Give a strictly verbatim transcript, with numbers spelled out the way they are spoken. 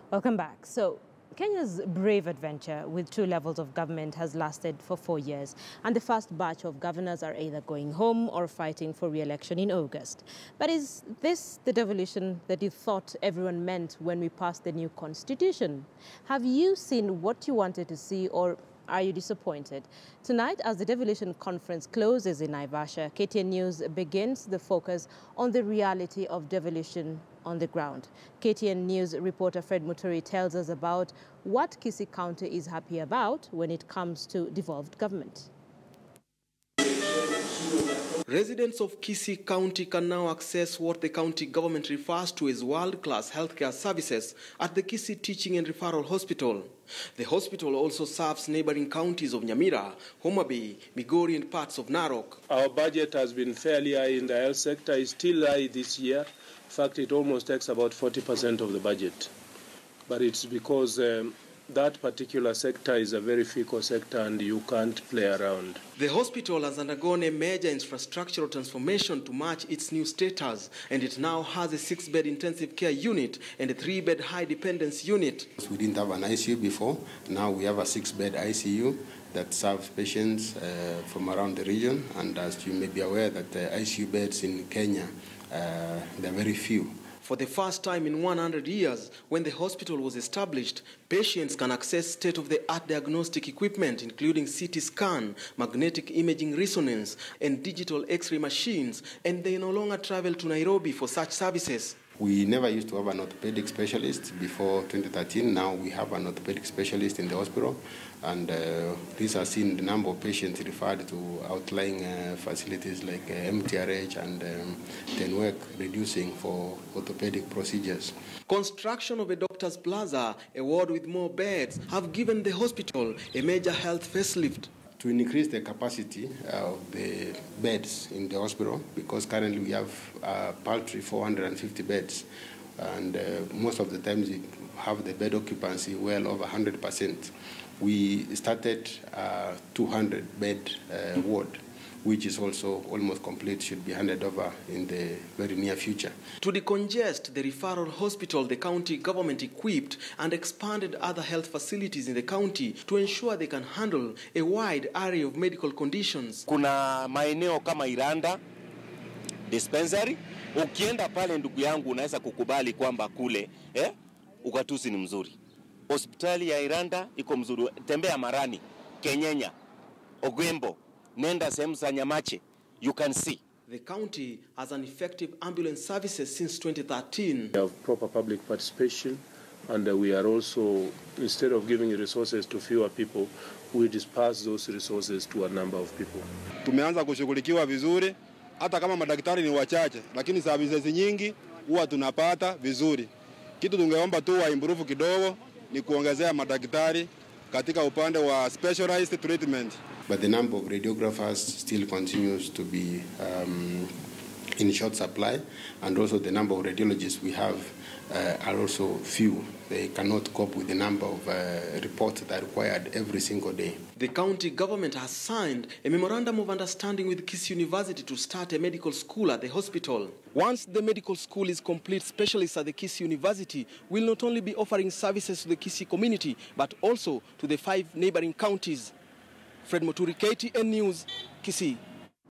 Welcome back. So, Kenya's brave adventure with two levels of government has lasted for four years, and the first batch of governors are either going home or fighting for re-election in August. But is this the devolution that you thought everyone meant when we passed the new constitution? Have you seen what you wanted to see, or are you disappointed? Tonight, as the Devolution Conference closes in Naivasha, K T N News begins the focus on the reality of devolution on the ground. K T N News reporter Fred Moturi tells us about what Kisii County is happy about when it comes to devolved government. Residents of Kisii County can now access what the county government refers to as world-class healthcare services at the Kisii Teaching and Referral Hospital. The hospital also serves neighboring counties of Nyamira, Homa Bay, Migori and parts of Narok. Our budget has been fairly high in the health sector. It's still high this year. In fact, it almost takes about forty percent of the budget. But it's because um, that particular sector is a very fickle sector and you can't play around. The hospital has undergone a major infrastructural transformation to match its new status, and it now has a six-bed intensive care unit and a three-bed high-dependence unit. We didn't have an I C U before. Now we have a six-bed I C U that serves patients uh, from around the region, and as you may be aware that the I C U beds in Kenya, uh, they're very few. For the first time in one hundred years, when the hospital was established, patients can access state-of-the-art diagnostic equipment, including C T scan, magnetic imaging resonance, and digital X-ray machines, and they no longer travel to Nairobi for such services. We never used to have an orthopedic specialist before twenty thirteen. Now we have an orthopedic specialist in the hospital, and uh, this has seen the number of patients referred to outlying uh, facilities like uh, M T R H and um, ten work reducing for orthopedic procedures. Construction of a doctor's plaza, a ward with more beds, have given the hospital a major health facelift. To increase the capacity of the beds in the hospital, because currently we have uh, paltry four hundred fifty beds, and uh, most of the times we have the bed occupancy well over one hundred percent. We started a two hundred bed uh, ward, which is also almost complete, should be handed over in the very near future. To decongest the referral hospital, the county government equipped and expanded other health facilities in the county to ensure they can handle a wide array of medical conditions. Kuna maeneo kama Iranda dispensary, ukienda pale ndugu yangu unaweza kukubali kwamba kule eh ugatuzi ni mzuri. Hospitali ya Iranda iko mzuri. Tembea Marani, Kenyenya, Ogwembo, nenda sehemu za Nyamache, you can see. The county has an effective ambulance services since twenty thirteen. We have proper public participation, and uh, we are also, instead of giving resources to fewer people, we disperse those resources to a number of people. Tumeanza kushughulikiwa vizuri, hata kama madaktari ni wachache, lakini services nyingi huwa tunapata vizuri. Kitu tungeomba tu wa improve kidogo ni kuongezea madaktari katika upande wa specialized treatment. But the number of radiographers still continues to be um, in short supply, and also the number of radiologists we have uh, are also few. They cannot cope with the number of uh, reports that are required every single day. The county government has signed a memorandum of understanding with Kisii University to start a medical school at the hospital. Once the medical school is complete, specialists at the Kisii University will not only be offering services to the Kisii community, but also to the five neighboring counties. Fred Moturi, K T N News, Kisii.